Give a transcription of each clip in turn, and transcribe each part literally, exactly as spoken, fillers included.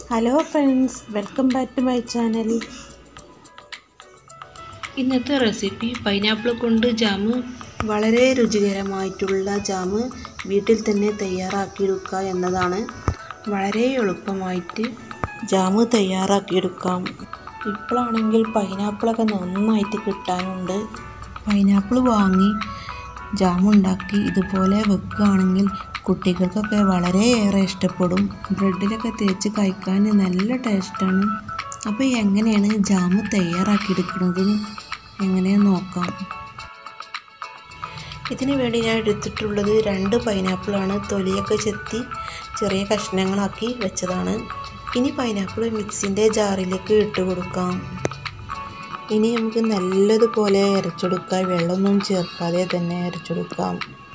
Hello friends, welcome back to my channel. ഇന്നത്തെ recipe pineapple കൊണ്ട് jam. വളരെ രുചികരമായിട്ടുള്ള ജാമ് വീട്ടിൽ തന്നെ തയ്യാറാക്കിയെടുക്കുക എന്നതാണ്. വളരെ എളുപ്പമായിട്ട് ജാമ് തയ്യാറാക്കിയെടുക്കാം. ഇപ്പോഴാണെങ്കിൽ പൈനാപ്പിളൊക്കെ നന്നായിട്ട് കിട്ടാനുണ്ട്. പൈനാപ്പിൾ വാങ്ങി ജാമുണ്ടാക്കി ഇതുപോലെ വെക്കുകയാണെങ്കിൽ കുട്ടികൾക്കൊക്കെ വളരെയേറെ ഇഷ്ടപ്പെടും. ബ്രെഡിലൊക്കെ തേച്ച് കഴിക്കാൻ നല്ല ടേസ്റ്റാണ്. അപ്പോൾ എങ്ങനെയാണ് ജാമ് തയ്യാറാക്കിയെടുക്കുന്നത് എങ്ങനെയാണെന്ന് നോക്കാം. ഇതിനു വേണ്ടി ഞാൻ എടുത്തിട്ടുള്ളത് രണ്ട് പൈനാപ്പിളാണ്. തൊലിയൊക്കെ ചെത്തി ചെറിയ കഷ്ണങ്ങളാക്കി വെച്ചതാണ്. ഇനി പൈനാപ്പിൾ മിക്സിൻ്റെ ജാറിലേക്ക് ഇട്ട് കൊടുക്കാം. ഇനി നമുക്ക് നല്ലതുപോലെ അരച്ചെടുക്കാം. വെള്ളമൊന്നും ചേർക്കാതെ തന്നെ അരച്ചെടുക്കാം.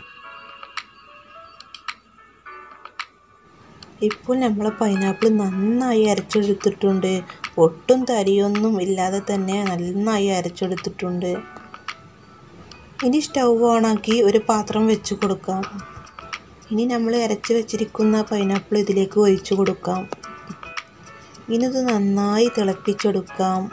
ഇപ്പോൾ നമ്മൾ പൈനാപ്പിൾ നന്നായി അരച്ചെടുത്തിട്ടുണ്ട്. ഒട്ടും തരിയൊന്നും ഇല്ലാതെ തന്നെ നന്നായി അരച്ചെടുത്തിട്ടുണ്ട്. ഇനി സ്റ്റൗ ഓണാക്കി ഒരു പാത്രം വെച്ച് കൊടുക്കാം. ഇനി നമ്മൾ അരച്ച് വെച്ചിരിക്കുന്ന പൈനാപ്പിൾ ഇതിലേക്ക് ഒഴിച്ചു കൊടുക്കാം. ഇനി ഇത് നന്നായി തിളപ്പിച്ചെടുക്കാം.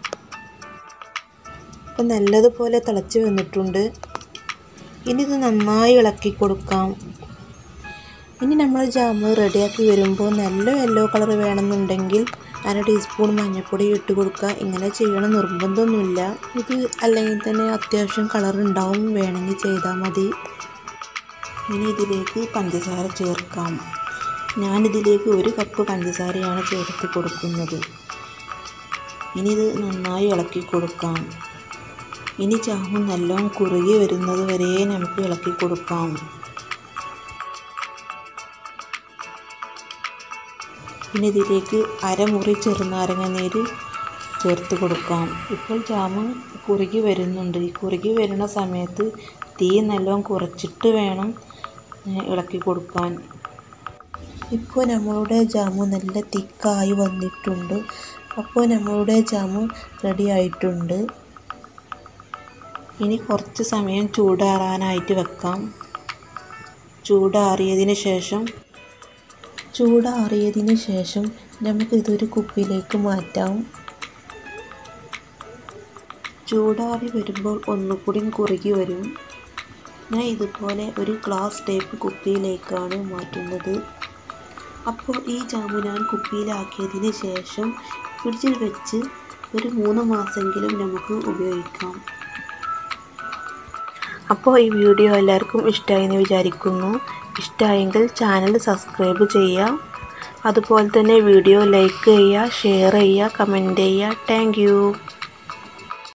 അപ്പം നല്ലതുപോലെ തിളച്ച് വന്നിട്ടുണ്ട്. ഇനി ഇത് നന്നായി ഇളക്കി കൊടുക്കാം. ഇനി നമ്മൾ ജാമ് റെഡിയാക്കി വരുമ്പോൾ നല്ല യെല്ലോ കളർ വേണമെന്നുണ്ടെങ്കിൽ അര ടീസ്പൂൺ മഞ്ഞൾപ്പൊടി ഇട്ട് കൊടുക്കുക. ഇങ്ങനെ ചെയ്യണം നിർബന്ധമൊന്നുമില്ല. ഇത് അല്ലെങ്കിൽ തന്നെ അത്യാവശ്യം കളർ ഉണ്ടാവും, വേണമെങ്കിൽ ചെയ്താൽ മതി. ഇനി ഇതിലേക്ക് പഞ്ചസാര ചേർക്കാം. ഞാനിതിലേക്ക് ഒരു കപ്പ് പഞ്ചസാരയാണ് ചേർത്ത് കൊടുക്കുന്നത്. ഇനി ഇത് നന്നായി ഇളക്കി കൊടുക്കാം. ഇനി ജാമ് നല്ലോണം കുറുകി വരുന്നത് വരെ നമുക്ക് ഇളക്കി കൊടുക്കാം. ഇനി ഇതിലേക്ക് അരമുറി ചെറുനാരങ്ങ നീര് ചേർത്ത് കൊടുക്കാം. ഇപ്പോൾ ജാമ് കുറുകി വരുന്നുണ്ട്. ഈ കുറുകി വരുന്ന സമയത്ത് തീ നല്ലോണം കുറച്ചിട്ട് വേണം ഇളക്കി കൊടുക്കാൻ. ഇപ്പോൾ നമ്മളുടെ ജാമ് നല്ല തിക്കായി വന്നിട്ടുണ്ട്. അപ്പോൾ നമ്മളുടെ ജാമ് റെഡി ആയിട്ടുണ്ട്. ഇനി കുറച്ച് സമയം ചൂടാറാനായിട്ട് വെക്കാം. ചൂടാറിയതിന് ശേഷം ചൂടാറിയതിന് ശേഷം നമുക്ക് ഇതൊരു കുപ്പിയിലേക്ക് മാറ്റാം. ചൂടാറി വരുമ്പോൾ ഒന്നുകൂടി കുറുകി വരും. ഞാൻ ഇതുപോലെ ഒരു ഗ്ലാസ് ടൈപ്പ് കുപ്പിയിലേക്കാണ് മാറ്റുന്നത്. അപ്പോൾ ഈ ജാമു ഞാൻ കുപ്പിയിലാക്കിയതിന് ശേഷം ഫ്രിഡ്ജിൽ വെച്ച് ഒരു മൂന്ന് മാസമെങ്കിലും നമുക്ക് ഉപയോഗിക്കാം. അപ്പോൾ ഈ വീഡിയോ എല്ലാവർക്കും ഇഷ്ടമായെന്ന് വിചാരിക്കുന്നു. ഇഷ്ടമായെങ്കിൽ ചാനൽ സബ്സ്ക്രൈബ് ചെയ്യുക. അതുപോലെ തന്നെ വീഡിയോ ലൈക്ക് ചെയ്യുക, ഷെയർ ചെയ്യുക, കമൻറ്റ് ചെയ്യുക. Thank U.